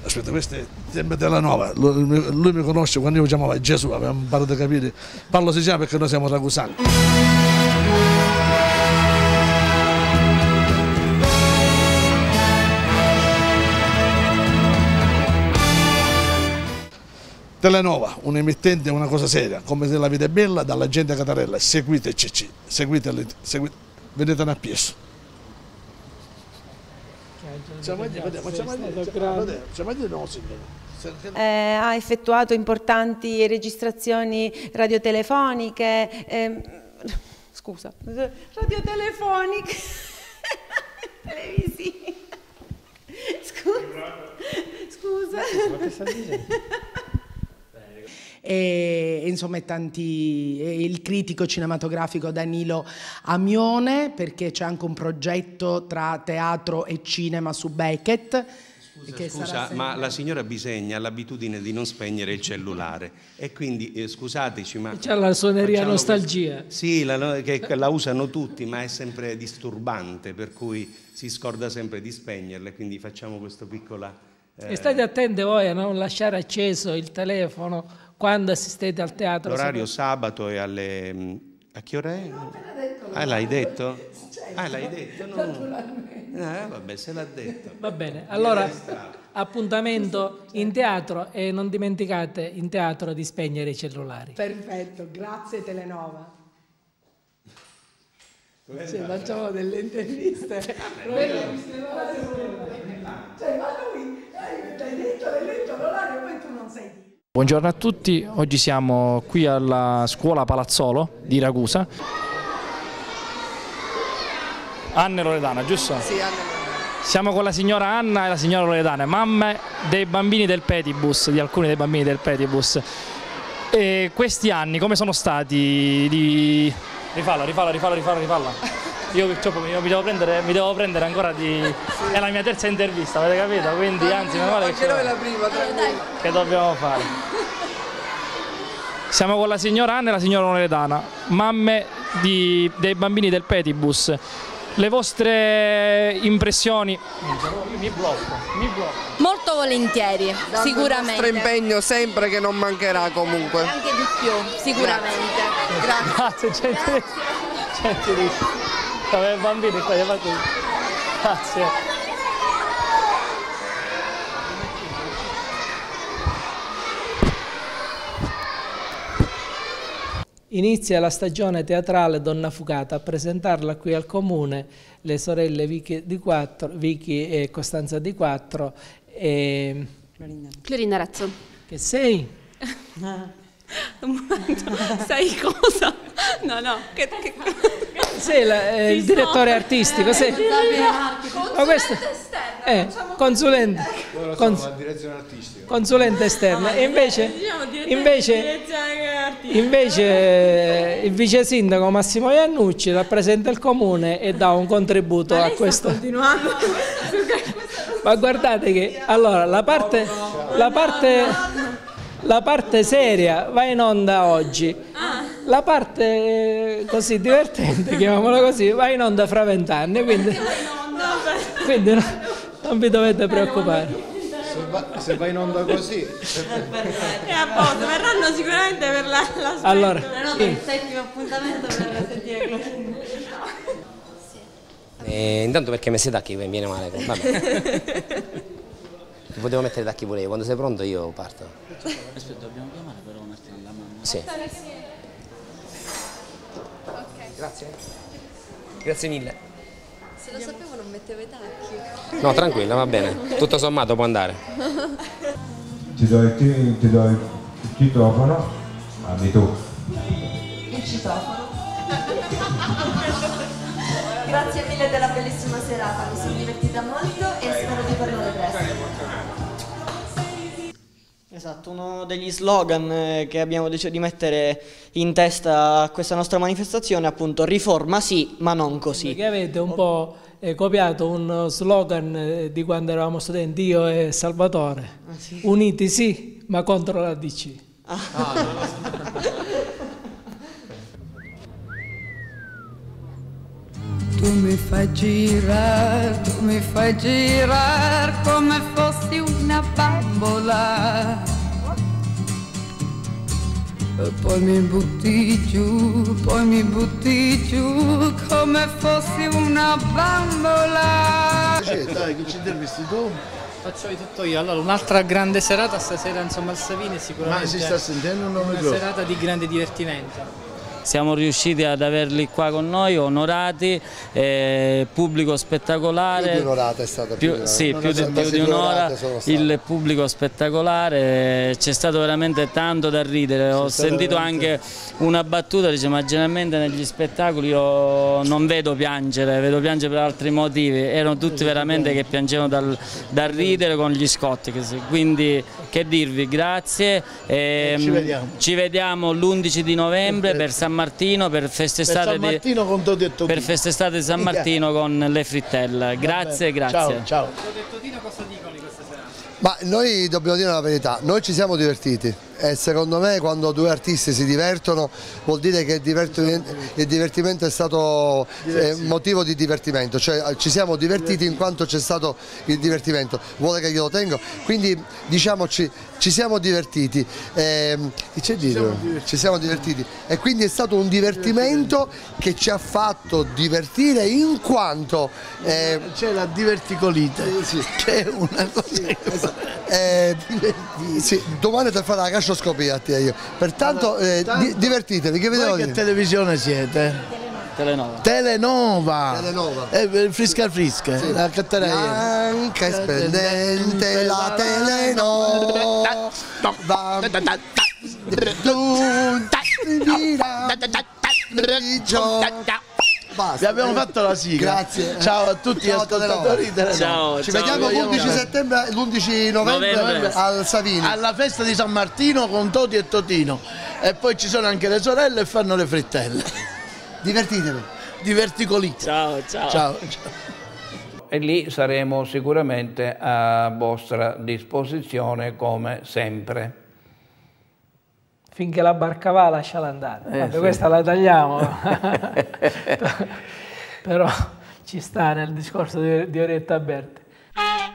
aspetta, questo è sempre della Nova, lui mi conosce quando io mi chiamavo Gesù, avevamo imparato a capire, parlo siciliano perché noi siamo ragusani. Telenova, un emittente è una cosa seria, come se la vita è bella, dalla gente Catarella, seguite CC, seguite, venite a Pieso. Ha effettuato importanti registrazioni radiotelefoniche, radiotelefoniche, televisive. Scusa. E insomma il critico cinematografico Danilo Amione, perché c'è anche un progetto tra teatro e cinema su Beckett. Scusa, ma la signora Bisegna ha l'abitudine di non spegnere il cellulare e quindi scusateci, ma c'è la suoneria nostalgia. Sì, che la usano tutti, ma è sempre disturbante, per cui si scorda sempre di spegnerle, quindi facciamo questo piccola... E state attenti voi a non lasciare acceso il telefono quando assistete al teatro. L'orario sabato è alle... A che ora è? Ah, l'hai detto? Ah, l'hai detto? No. Vabbè, se l'ha detto. Va bene, allora appuntamento in teatro e non dimenticate in teatro di spegnere i cellulari. Perfetto, grazie Telenova. Facciamo delle interviste. Cioè, ma lui, l'hai detto l'orario, poi tu non sei. Buongiorno a tutti, oggi siamo qui alla scuola Palazzolo di Ragusa. Anna e Loredana, giusto? Sì, Anna e Loredana. Siamo con la signora Anna e la signora Loredana, mamme dei bambini del Pedibus, di alcuni dei bambini del Pedibus. E questi anni come sono stati? Rifalla. Io mi devo prendere ancora di... È la mia terza intervista, avete capito? Quindi anzi, meno male che noi la prima, tranquillo. Che dobbiamo fare? Siamo con la signora Anna e la signora Loredana, mamme dei bambini del Pedibus. Le vostre impressioni? Mi blocco. Molto volentieri, sicuramente. Il nostro impegno sempre che non mancherà comunque. Anche di più, sicuramente. Grazie, gentilissimo. Come bambini qua, grazie. Inizia la stagione teatrale Donna Fucata, a presentarla qui al Comune le sorelle Vicky e Costanza Di Quattro e... Clorinda Razzo. Che sei? Sai cosa? No. Sei il direttore artistico, sei? Consulente esterno. Consulente. La direzione artistica. Consulente esterna. E invece il vice sindaco Massimo Iannucci rappresenta il comune e dà un contributo a questo. Continuando. Ma guardate che allora la parte seria va in onda oggi, la parte così divertente, chiamiamola così, va in onda fra 20 anni, quindi non vi dovete preoccupare. Se va in onda così E a posto, verranno sicuramente per l'aspetto. Allora, il settimo appuntamento per sentire Clorinda. Intanto perché mi sei tacchi mi viene male, vabbè. Potevo mettere i tacchi pure io, quando sei pronto io parto. Aspetta, dobbiamo chiamare però un attimo la mamma. Sì. Grazie. Grazie mille. Se lo sapevo non mettevo i tacchi. No, tranquilla, va bene. Tutto sommato può andare. Ti do il citofono. Dammi tu. Il citofono. Grazie mille della bellissima serata, mi sono divertita molto e spero di tornare presto. Esatto, uno degli slogan che abbiamo deciso di mettere in testa a questa nostra manifestazione è appunto riforma sì, ma non così. Che avete un po' copiato uno slogan di quando eravamo studenti, io e Salvatore. Sì? Uniti sì, ma contro la DC. Tu mi fai girare come fossi una bambola. E poi mi butti giù come fossi una bambola. Dai, che ci intervisti tu? Faccio di tutto io. Allora, un'altra grande serata stasera, insomma, al Savini sicuramente. Ma si sta sentendo una serata di grande divertimento. Siamo riusciti ad averli qua con noi, onorati, pubblico spettacolare. Più di un'orata è stata sì, più di un'ora, il pubblico spettacolare, c'è stato veramente tanto da ridere. Ho sentito anche una battuta, dice, ma generalmente negli spettacoli io non vedo piangere, vedo piangere per altri motivi. Erano tutti veramente che piangevano dal ridere con gli scotti, quindi che dirvi, grazie. Ci vediamo l'11 di novembre per San Martino, per festestate di San Martino con le frittelle. Grazie, grazie. Ciao. Ma noi dobbiamo dire la verità, noi ci siamo divertiti e secondo me quando due artisti si divertono vuol dire che il divertimento è stato motivo di divertimento, cioè ci siamo divertiti in quanto c'è stato il divertimento, vuole che glielo tengo, quindi diciamoci ci siamo divertiti, ci siamo divertiti e quindi è stato un divertimento che ci ha fatto divertire in quanto c'è la diverticolite, che è una cosa sì, domani ti farò la cascioscopia a te io. Pertanto divertitevi, che vedevo che televisione siete? Telenova. Frisca, sì. La anche è splendente la Telenova. Basta, vi abbiamo fatto la sigla. Grazie. Ciao a tutti gli ascoltatori. Ciao. Ci vediamo l'11 novembre al Savini. Alla festa di San Martino con Toti e Totino. E poi ci sono anche le sorelle e fanno le frittelle. Divertitevi. Diverticolite. Ciao. E lì saremo sicuramente a vostra disposizione come sempre. Finché la barca va, lasciala andare. Vabbè, sì. Questa la tagliamo. Però ci sta nel discorso di Orietta Berti.